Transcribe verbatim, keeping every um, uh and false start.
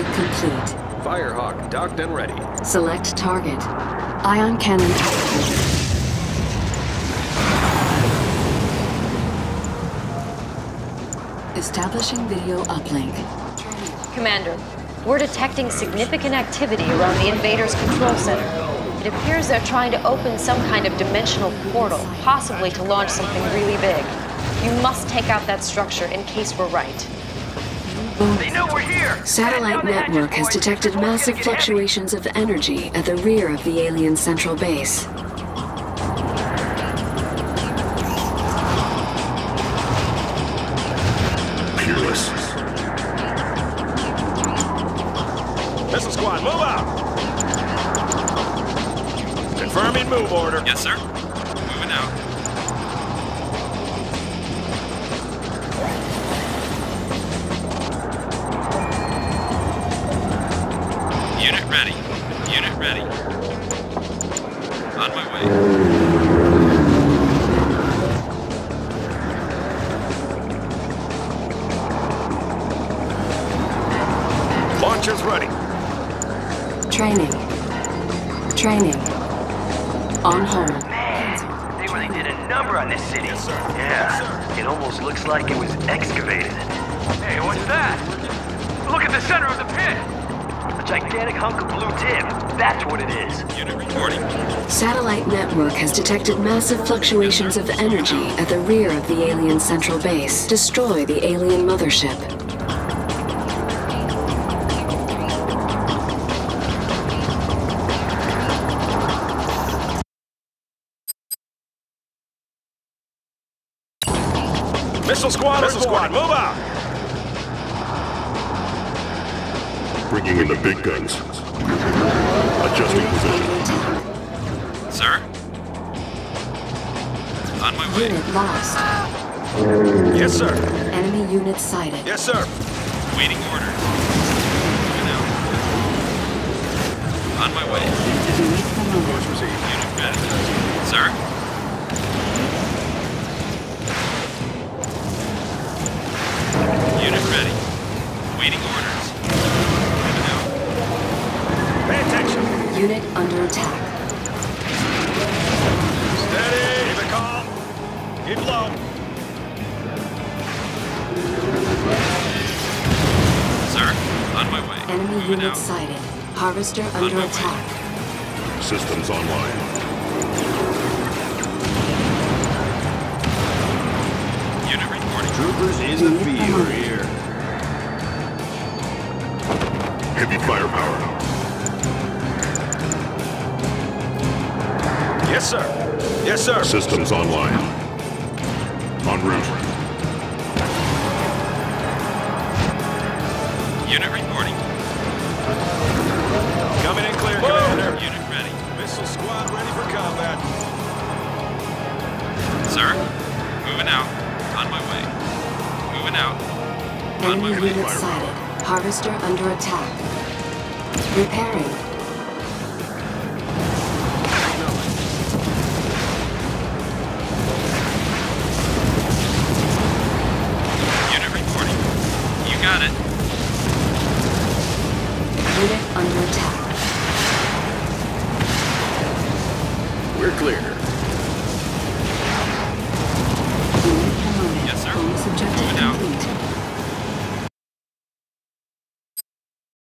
Upgrade complete. Firehawk docked and ready. Select target. Ion cannon activated. Establishing video uplink. Commander, we're detecting significant activity around the invaders' control center. It appears they're trying to open some kind of dimensional portal, possibly to launch something really big. You must take out that structure in case we're right. They know we're here! Satellite network has detected massive fluctuations of energy at the rear of the alien central base. Peerless. Missile squad, move out! Confirming move order. Yes, sir. Moving out. Unit ready. Unit ready. On my way. Launchers ready. Training. Training. On hold. Man, they really did a number on this city. Yes, sir. Yeah, Yes, sir. it almost looks like it was excavated. Hey, what's that? Look at the center of the pit! A gigantic hunk of blue tip. That's what it is. Unit reporting. Satellite network has detected massive fluctuations of energy at the rear of the alien central base. Destroy the Alien Mothership. Missile squad, missile squad, move out! Bringing in the big guns. Adjusting position. Sir? On my way. Unit lost. Yes, sir. Enemy unit sighted. Yes, sir. Waiting orders. Moving out. On my way. Course received. Unit ready. Sir? Unit ready. Waiting orders. Moving out. Pay attention. Unit under attack. Steady. Keep it calm. Keep low. Sir, on my way. Enemy Moving unit out. sighted. Harvester my under way. attack. Systems online. Unit reporting. Troopers in the field here. Heavy firepower. Yes, sir. Yes, sir. Systems online. En route. Unit reporting. Coming in clear, Commander. Unit ready. Missile squad ready for combat. Sir, moving out. On my way. Moving out. On Enemy my way. unit sighted. Harvester under attack. Repairing. Unit reporting. You got it. Unit under attack. We're clear.